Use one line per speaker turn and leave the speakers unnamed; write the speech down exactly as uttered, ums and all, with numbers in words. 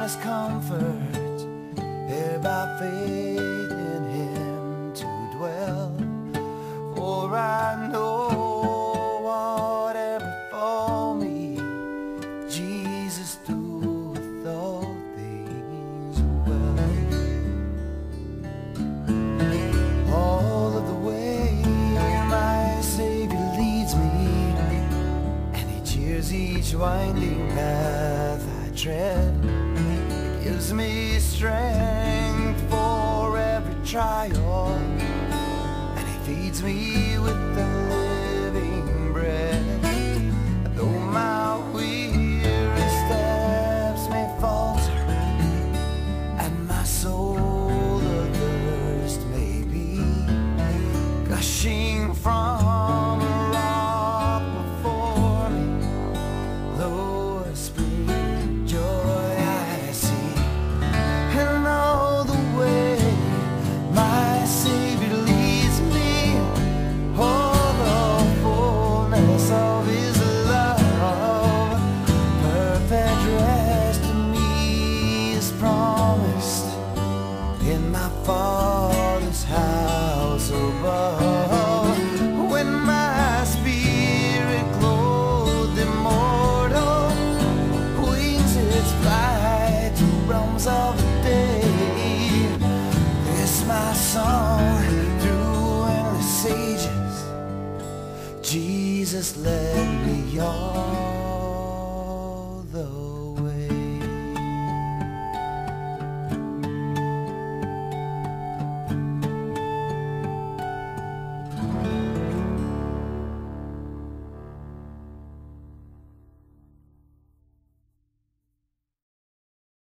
us comfort, here by faith in him to dwell. For I know whatever befall me, Jesus doeth all things well. All of the way my Savior leads me, and he cheers each winding path I tread. He gives me strength for every trial, and he feeds me with the living bread. Though my weary steps may falter, and my soul athirst may be, gushing from a rock before me, lo, a spring joy I see. And all the way my Savior leads me, oh, the fullness of his love, perfect rest to me is promised in my Father's house above. When my spirit clothed immortal wings its flight to realms of the day, this my song through endless ages, Jesus led me on.